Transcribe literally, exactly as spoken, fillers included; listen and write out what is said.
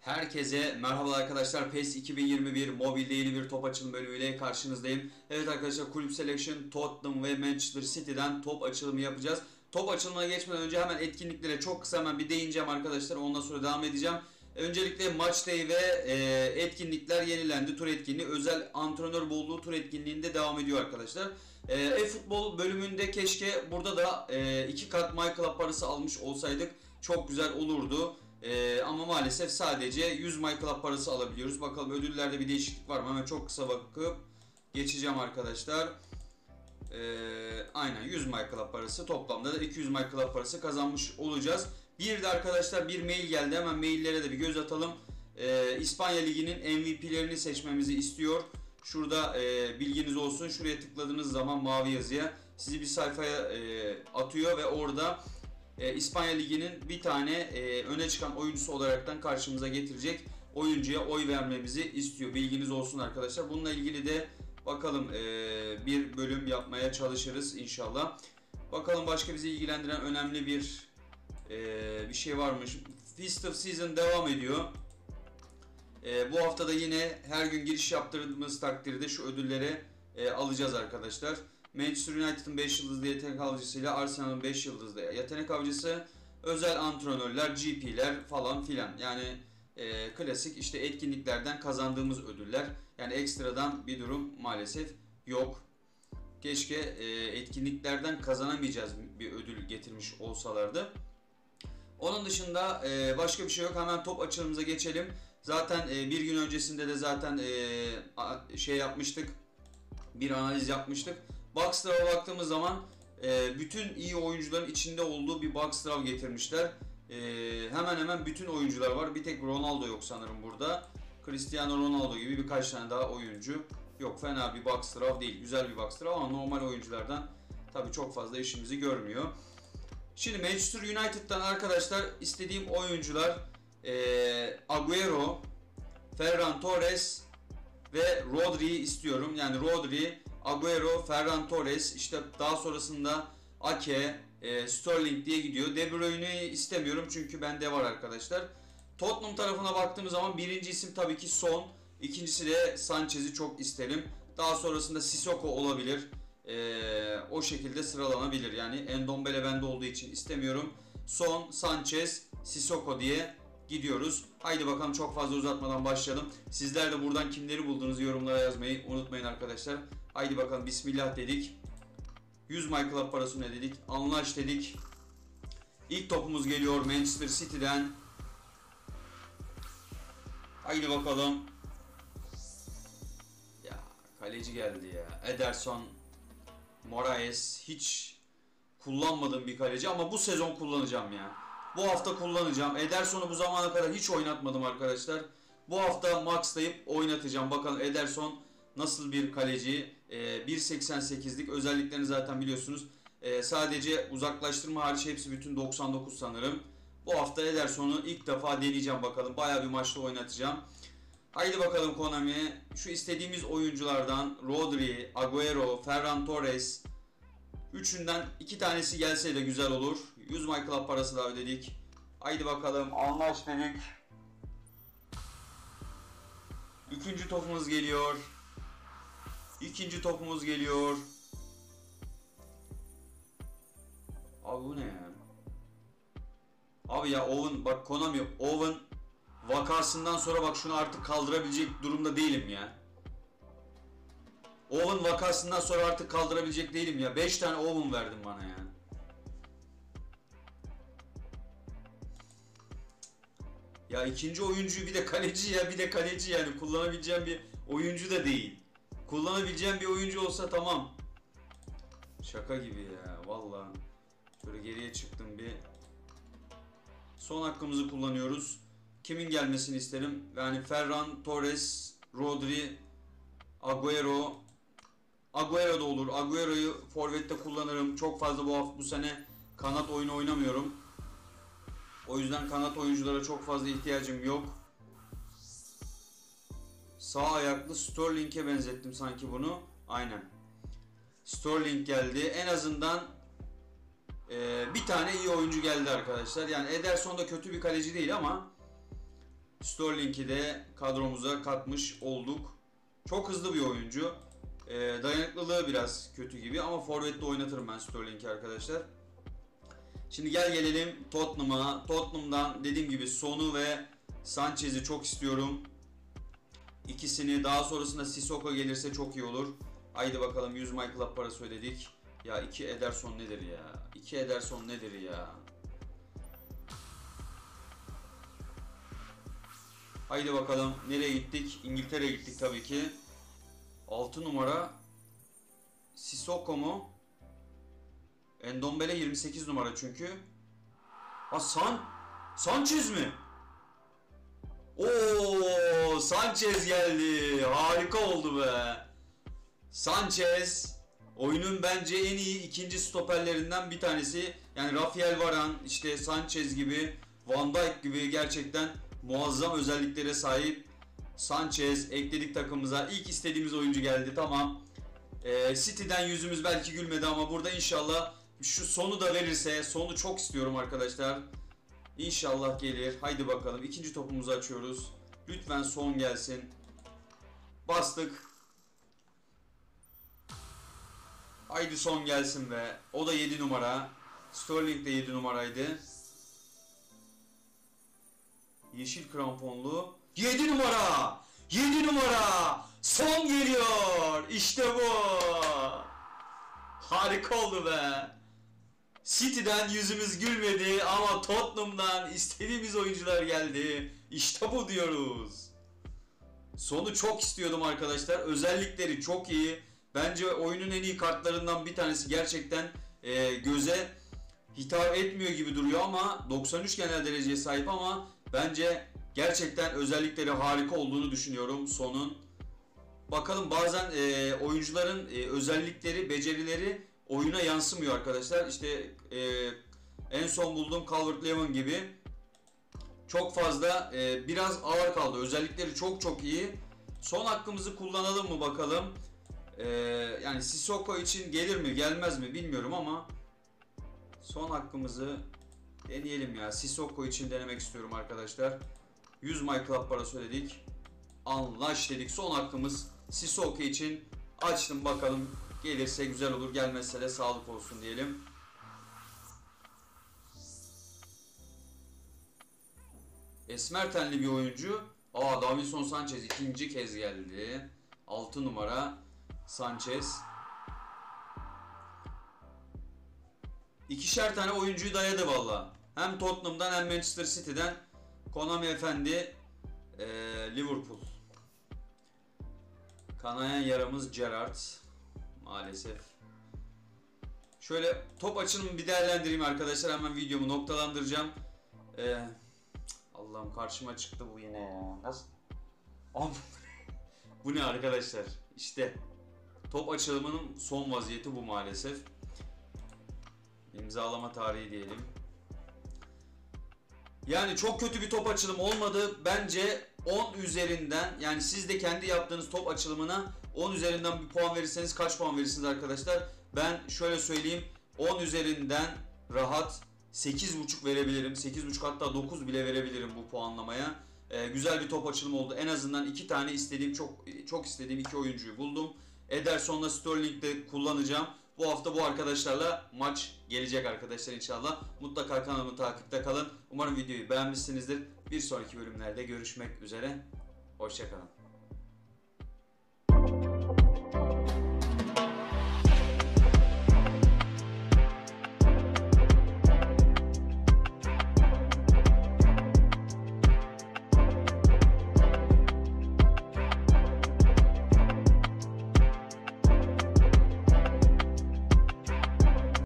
Herkese merhaba arkadaşlar. PES iki bin yirmi bir mobilde yeni bir top açılım bölümüyle karşınızdayım. Evet arkadaşlar, Kulüp Selection, Tottenham ve Manchester City'den top açılımı yapacağız. Top açılımına geçmeden önce hemen etkinliklere çok kısa hemen bir değineceğim arkadaşlar. Ondan sonra devam edeceğim. Öncelikle Match Day ve e, etkinlikler yenilendi. Tur etkinliği, özel antrenör bolluğu tur etkinliğinde devam ediyor arkadaşlar. E, e-futbol bölümünde keşke burada da e, iki kat MyClub parası almış olsaydık çok güzel olurdu. Ee, ama maalesef sadece yüz MyClub parası alabiliyoruz. Bakalım ödüllerde bir değişiklik var mı? Hemen çok kısa bakıp geçeceğim arkadaşlar. Ee, aynen yüz MyClub parası, toplamda da iki yüz MyClub parası kazanmış olacağız. Bir de arkadaşlar bir mail geldi. Hemen maillere de bir göz atalım. Ee, İspanya Ligi'nin M V P'lerini seçmemizi istiyor. Şurada e, bilginiz olsun. Şuraya tıkladığınız zaman mavi yazıya sizi bir sayfaya e, atıyor ve orada E, İspanya Ligi'nin bir tane e, öne çıkan oyuncusu olaraktan karşımıza getirecek oyuncuya oy vermemizi istiyor. Bilginiz olsun arkadaşlar. Bununla ilgili de bakalım e, bir bölüm yapmaya çalışırız inşallah. Bakalım başka bizi ilgilendiren önemli bir e, bir şey varmış. Feast of Season devam ediyor. E, bu hafta da yine her gün giriş yaptırdığımız takdirde şu ödülleri e, alacağız arkadaşlar. Manchester United'ın beş yıldızlı yetenek avcısıyla Arsenal'ın beş yıldızlı yetenek avcısı, özel antrenörler, G P'ler falan filan. Yani e, klasik işte etkinliklerden kazandığımız ödüller. Yani ekstradan bir durum maalesef yok. Keşke e, etkinliklerden kazanamayacağız bir ödül getirmiş olsalardı. Onun dışında e, başka bir şey yok. Hemen top açılımıza geçelim. Zaten e, bir gün öncesinde de zaten e, şey yapmıştık. Bir analiz yapmıştık. Boxstraw'a baktığımız zaman e, bütün iyi oyuncuların içinde olduğu bir Boxstraw getirmişler. E, hemen hemen bütün oyuncular var. Bir tek Ronaldo yok sanırım burada. Cristiano Ronaldo gibi birkaç tane daha oyuncu yok. Fena bir Boxstraw değil. Güzel bir Boxstraw ama normal oyunculardan tabii çok fazla işimizi görmüyor. Şimdi Manchester United'dan arkadaşlar istediğim oyuncular e, Agüero, Ferran Torres ve Rodri'yi istiyorum. Yani Rodri, Agüero, Ferran Torres, işte daha sonrasında Ake, e, Sterling diye gidiyor. De Bruyne'yi istemiyorum çünkü bende var arkadaşlar. Tottenham tarafına baktığımız zaman birinci isim tabii ki Son. İkincisi de Sanchez'i çok isterim. Daha sonrasında Sissoko olabilir. E, o şekilde sıralanabilir. Yani Endombele bende olduğu için istemiyorum. Son, Sanchez, Sissoko diye gidiyoruz. Haydi bakalım, çok fazla uzatmadan başlayalım. Sizler de buradan kimleri bulduğunuzu yorumlara yazmayı unutmayın arkadaşlar. Haydi bakalım, bismillah dedik. yüz MyClub parası ne dedik? Anlaş dedik. İlk topumuz geliyor Manchester City'den. Haydi bakalım. Ya kaleci geldi ya. Ederson Moraes, hiç kullanmadığım bir kaleci ama bu sezon kullanacağım ya. Bu hafta kullanacağım. Ederson'u bu zamana kadar hiç oynatmadım arkadaşlar. Bu hafta maxlayıp oynatacağım. Bakalım Ederson nasıl bir kaleci. Ee, bir seksen sekizlik özelliklerini zaten biliyorsunuz. Ee, sadece uzaklaştırma hariç hepsi bütün doksan dokuz sanırım. Bu hafta Ederson'u ilk defa deneyeceğim bakalım. Bayağı bir maçta oynatacağım. Haydi bakalım Konami. Şu istediğimiz oyunculardan Rodri, Agüero, Ferran Torres, üçünden iki tanesi gelse de güzel olur. yüz MyClub parası da ödedik. Haydi bakalım, anlaş dedik. İkinci topumuz geliyor. İkinci topumuz geliyor. Abi bu ne ya? Abi ya Owen, bak Konami, Owen vakasından sonra bak şunu artık kaldırabilecek durumda değilim ya. Owen vakasından sonra artık kaldırabilecek değilim ya. beş tane Owen verdim bana ya. Ya ikinci oyuncuyu bir de kaleci ya, bir de kaleci yani kullanabileceğim bir oyuncu da değil. Kullanabileceğim bir oyuncu olsa tamam. Şaka gibi ya vallahi. Şöyle geriye çıktım bir. Son hakkımızı kullanıyoruz. Kimin gelmesini isterim? Yani Ferran Torres, Rodri, Agüero. Agüero da olur. Agüero'yu forvette kullanırım. Çok fazla bu hafta bu sene kanat oyunu oynamıyorum. O yüzden kanat oyunculara çok fazla ihtiyacım yok. Sağ ayaklı Sterling'e benzettim sanki bunu. Aynen. Sterling geldi. En azından e, bir tane iyi oyuncu geldi arkadaşlar. Yani Ederson da kötü bir kaleci değil ama Sterling'i de kadromuza katmış olduk. Çok hızlı bir oyuncu. E, dayanıklılığı biraz kötü gibi ama forvette oynatırım ben Sterling'i arkadaşlar. Şimdi gel gelelim Tottenham'a. Tottenham'dan dediğim gibi Son'u ve Sanchez'i çok istiyorum. İkisini, daha sonrasında Sissoko gelirse çok iyi olur. Haydi bakalım, yüz My Club parası ödedik. Ya iki Ederson nedir ya? iki Ederson nedir ya? Haydi bakalım, nereye gittik? İngiltere'ye gittik tabii ki. altı numara Sissoko mu? Endombele yirmi sekiz numara çünkü. Ha San Sanchez mi? Oo, Sanchez geldi. Harika oldu be. Sanchez oyunun bence en iyi ikinci stoperlerinden bir tanesi. Yani Rafael Varane, işte Sanchez gibi, Van Dijk gibi gerçekten muazzam özelliklere sahip. Sanchez ekledik takımımıza. İlk istediğimiz oyuncu geldi. Tamam. Ee, City'den yüzümüz belki gülmedi ama burada inşallah şu sonu da verirse, sonu çok istiyorum arkadaşlar. İnşallah gelir. Haydi bakalım. İkinci topumuzu açıyoruz. Lütfen son gelsin. Bastık. Haydi son gelsin be. O da yedi numara. Sterling de yedi numaraydı. Yeşil kramponlu. yedi numara. yedi numara. Son geliyor. İşte bu. Harika oldu be. City'den yüzümüz gülmedi ama Tottenham'dan istediğimiz oyuncular geldi. İşte bu diyoruz. Sonu çok istiyordum arkadaşlar. Özellikleri çok iyi. Bence oyunun en iyi kartlarından bir tanesi. Gerçekten e, göze hitap etmiyor gibi duruyor ama doksan üç genel dereceye sahip ama bence gerçekten özellikleri harika olduğunu düşünüyorum Son'un. Bakalım bazen e, oyuncuların e, özellikleri, becerileri oyuna yansımıyor arkadaşlar. İşte e, en son bulduğum Calvert-Lewin gibi çok fazla e, biraz ağır kaldı. Özellikleri çok çok iyi. Son hakkımızı kullanalım mı bakalım. E, yani Sissoko için gelir mi gelmez mi bilmiyorum ama son hakkımızı deneyelim ya. Sissoko için denemek istiyorum arkadaşlar. yüz My Club parası ödedik. Anlaş dedik. Son hakkımız Sissoko için açtım, bakalım. Gelirse güzel olur, gelmezse de sağlık olsun diyelim. Esmer tenli bir oyuncu. Aa, Davinson Sanchez ikinci kez geldi. altı numara Sanchez. İkişer tane oyuncuyu dayadı valla. Hem Tottenham'dan hem Manchester City'den. Konami Efendi ee, Liverpool. Kanayan yaramız Gerrard. Maalesef. Şöyle top açılımı bir değerlendireyim arkadaşlar. Hemen videomu noktalandıracağım. Ee, Allah'ım, karşıma çıktı bu yine ya. Nasıl? Bu ne arkadaşlar? İşte top açılımının son vaziyeti bu maalesef. İmzalama tarihi diyelim. Yani çok kötü bir top açılımı olmadı. Bence on üzerinden, yani siz de kendi yaptığınız top açılımına on üzerinden bir puan verirseniz kaç puan verirsiniz arkadaşlar? Ben şöyle söyleyeyim, on üzerinden rahat sekiz buçuk verebilirim. sekiz buçuk hatta dokuz bile verebilirim bu puanlamaya. Ee, güzel bir top açılımı oldu. En azından iki tane istediğim, çok çok istediğim iki oyuncuyu buldum. Ederson'la Sterling'de kullanacağım. Bu hafta bu arkadaşlarla maç gelecek arkadaşlar inşallah. Mutlaka kanalımı takipte kalın. Umarım videoyu beğenmişsinizdir. Bir sonraki bölümlerde görüşmek üzere. Hoşça kalın.